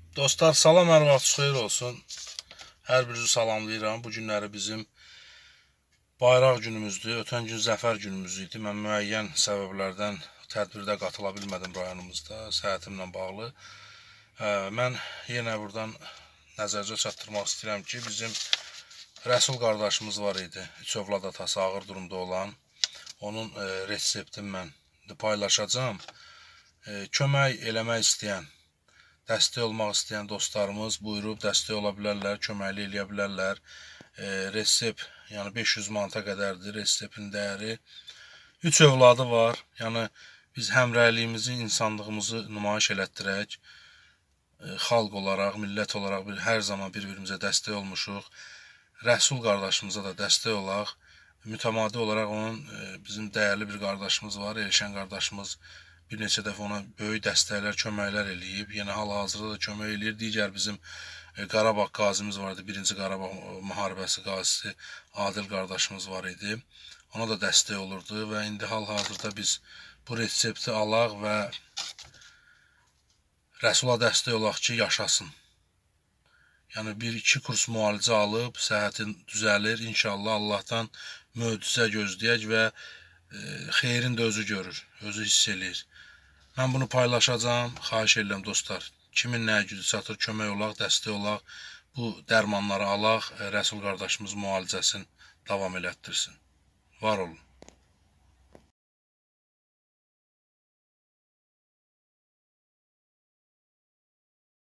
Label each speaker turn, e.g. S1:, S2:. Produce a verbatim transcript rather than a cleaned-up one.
S1: Dostlar, salam, hər vaxt xeyir olsun. Hər birinizi salamlayıram. Bu günləri bizim bayraq günümüzdür. Ötən gün zəfər günümüz idi. Mən müəyyən səbəblərdən tədbirdə qatıla bilmədim rayonumuzda, səhhətimlə bağlı. Mən yenə buradan nəzərcə çatdırmaq istəyirəm ki, bizim Rəsul qardaşımız var idi. Üç övlad atası ağır durumda olan. Onun reseptini mən paylaşacağım. Kömək eləmək istəyən, dəstək olmaq istəyən dostlarımız buyurub dəstək ola bilərlər, köməkli eləyə bilərlər. E, resept, yəni beş yüz manata qədərdir reseptin dəyəri. Üç övladı var. Yəni biz həmrəyliyimizi, insanlığımızı nümayiş elətdirək. E, xalq olaraq, millət olaraq bir, hər zaman bir-birimizə dəstək olmuşuq. Rəsul qardaşımıza da dəstək olaq. Mütəmadi olaraq onun e, bizim dəyərli bir qardaşımız var, Elşən qardaşımız. Bir neçə dəfə ona böyük dəstəklər, köməklər eləyib. Yenə hal-hazırda da kömək eləyir. Digər bizim Qarabağ qazimiz vardı. Birinci Qarabağ müharibəsi qazisi Adil qardaşımız var idi. Ona da dəstək olurdu və indi hal-hazırda biz bu resepti alaq və Rəsula dəstək olaq ki, yaşasın. Yəni bir iki kurs müalicə alıb, səhhətin düzəlir. İnşallah Allahdan möcüzə gözləyək və xeyrin də özü görür, özü hiss eləyir. Mən bunu paylaşacağım, xahiş edirəm dostlar. Kimin nəyə gücü çatır, kömək olaq, dəstək olaq, bu dərmanları alaq, Rəsul qardaşımız müalicəsini davam elətdirsin. Var olun.